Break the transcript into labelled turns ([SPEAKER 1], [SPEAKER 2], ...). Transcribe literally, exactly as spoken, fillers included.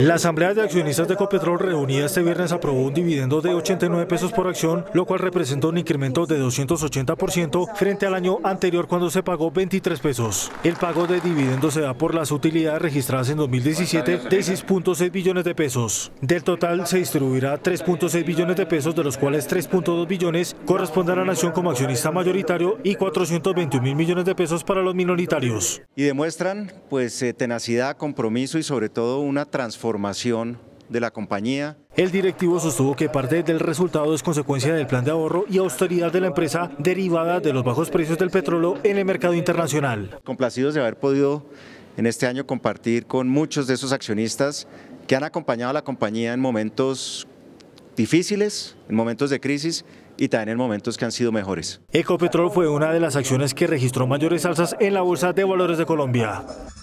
[SPEAKER 1] La Asamblea de Accionistas de Ecopetrol reunida este viernes aprobó un dividendo de ochenta y nueve pesos por acción, lo cual representa un incremento de doscientos ochenta por ciento frente al año anterior cuando se pagó veintitrés pesos. El pago de dividendos se da por las utilidades registradas en dos mil diecisiete de seis punto seis billones de pesos. Del total se distribuirá tres punto seis billones de pesos, de los cuales tres punto dos billones corresponden a la nación como accionista mayoritario y cuatrocientos veintiún mil millones de pesos para los minoritarios.
[SPEAKER 2] Y demuestran pues eh, tenacidad, compromiso y sobre todo una transformación formación de la compañía.
[SPEAKER 1] El directivo sostuvo que parte del resultado es consecuencia del plan de ahorro y austeridad de la empresa derivada de los bajos precios del petróleo en el mercado internacional.
[SPEAKER 2] Complacidos de haber podido en este año compartir con muchos de esos accionistas que han acompañado a la compañía en momentos difíciles, en momentos de crisis y también en momentos que han sido mejores.
[SPEAKER 1] Ecopetrol fue una de las acciones que registró mayores alzas en la Bolsa de Valores de Colombia.